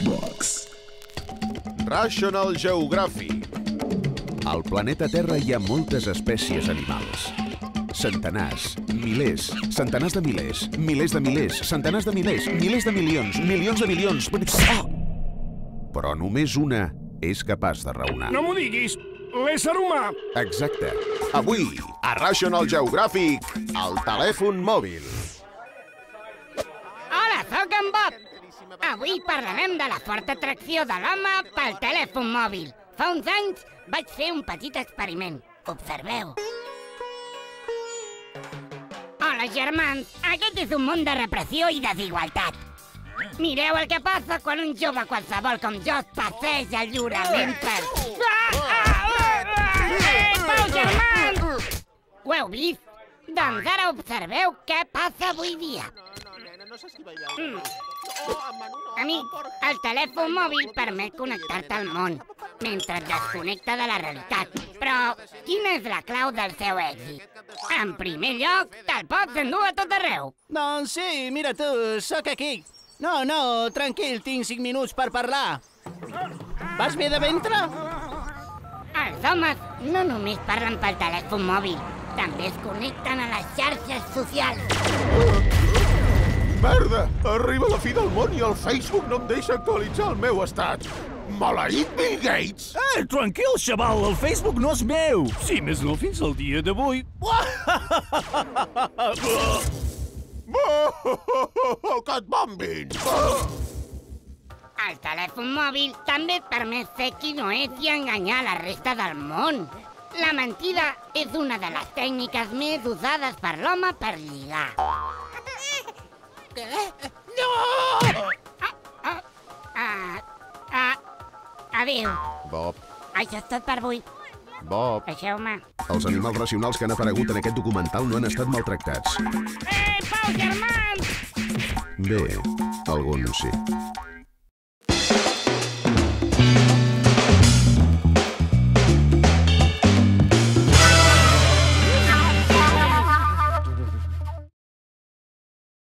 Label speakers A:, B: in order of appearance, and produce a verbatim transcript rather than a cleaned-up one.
A: Box.
B: National Geographic. Al planeta Terra hi ha moltes espècies animals. Centenars, milers, centenars de milers, milers de milers, centenars de milers, milers de milions, milions de milions... Oh! Però només una és capaç de raonar.
C: No m'ho diguis! L'ésser humà!
B: Exacte. Avui, a National Geographic, el telèfon mòbil.
D: Hola, sóc en Bob. Avui parlarem de la forta atracció de l'home pel telèfon mòbil. Fa uns anys vaig fer un petit experiment. Observeu. Hola, germans. Aquest és un món de repressió i desigualtat. Mireu el que passa quan un jove qualsevol com jo es passeja lliurement per... Ah, ah, ah, ah, eh, pau, germans! Ho heu vist? Doncs ara observeu què passa avui dia. Mm. Amic, el telèfon mòbil permet connectar-te al món, mentre et desconnecta de la realitat. Però quina és la clau del seu èxit? En primer lloc, te'l pots endur a tot arreu.
E: Doncs sí, mira tu, sóc aquí. No, no, tranquil, tinc cinc minuts per parlar. Vas bé de ventre?
D: Els homes no només parlen pel telèfon mòbil, també es connecten a les xarxes socials.
B: Merda! Arriba la fi del món i el Facebook no em deixa actualitzar el meu estat. Maleït Bill Gates!
C: Eh, tranquil, xaval, el Facebook no és meu. Sí, més no fins al dia d'avui.
B: Que et bombin!
D: El telèfon mòbil també et permet ser qui no és i enganyar la resta del món. La mentida és una de les tècniques més usades per l'home per lligar.
E: No!
D: Ah, ah, ah, ah, adéu.
B: Bob,
D: Això és tot per avui.
B: Bob...
D: Deixeu-me.
B: Els animals racionals que han aparegut en aquest documental no han estat maltractats.
D: Eh, pau, germans!
B: Bé, alguns sí.